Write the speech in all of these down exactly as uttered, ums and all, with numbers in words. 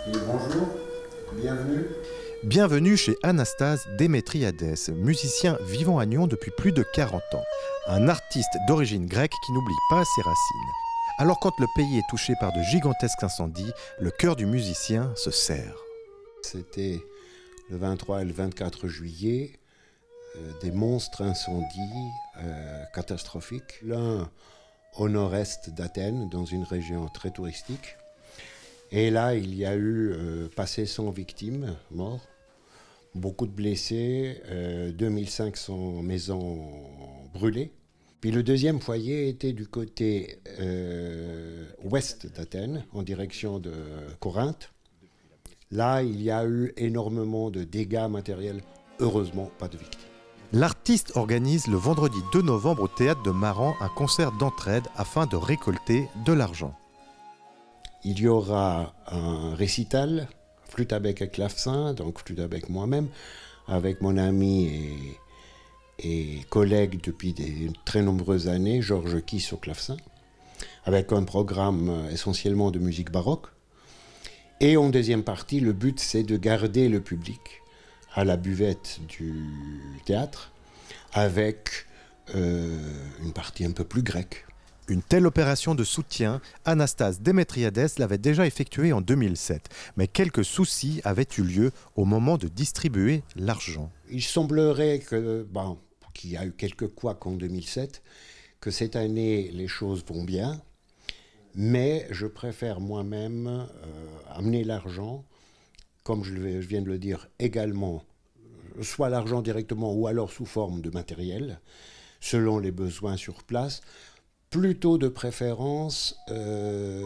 Et bonjour, bienvenue. Bienvenue chez Anastase Démétriadès, musicien vivant à Nyon depuis plus de quarante ans. Un artiste d'origine grecque qui n'oublie pas ses racines. Alors quand le pays est touché par de gigantesques incendies, le cœur du musicien se serre. C'était le vingt-trois et le vingt-quatre juillet, euh, des monstres incendies euh, catastrophiques. L'un au nord-est d'Athènes, dans une région très touristique. Et là, il y a eu euh, passé cent victimes morts, beaucoup de blessés, euh, deux mille cinq cents maisons brûlées. Puis le deuxième foyer était du côté euh, ouest d'Athènes, en direction de Corinthe. Là, il y a eu énormément de dégâts matériels, heureusement pas de victimes. L'artiste organise le vendredi deux novembre au théâtre de Maran un concert d'entraide afin de récolter de l'argent. Il y aura un récital, flûte à bec et clavecin, donc flûte à bec moi-même, avec mon ami et, et collègue depuis de très nombreuses années, Georges Kiss au clavecin, avec un programme essentiellement de musique baroque. Et en deuxième partie, le but c'est de garder le public à la buvette du théâtre, avec euh, une partie un peu plus grecque. Une telle opération de soutien, Anastase Démétriadès l'avait déjà effectuée en deux mille sept. Mais quelques soucis avaient eu lieu au moment de distribuer l'argent. Il semblerait que, bon, qu'il y a eu quelques couacs en deux mille sept, que cette année les choses vont bien, mais je préfère moi-même euh, amener l'argent, comme je viens de le dire, également, soit l'argent directement ou alors sous forme de matériel, selon les besoins sur place, plutôt de préférence euh,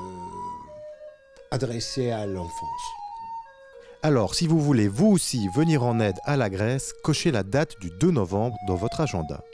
adressé à l'enfance. Alors, si vous voulez vous aussi venir en aide à la Grèce, cochez la date du deux novembre dans votre agenda.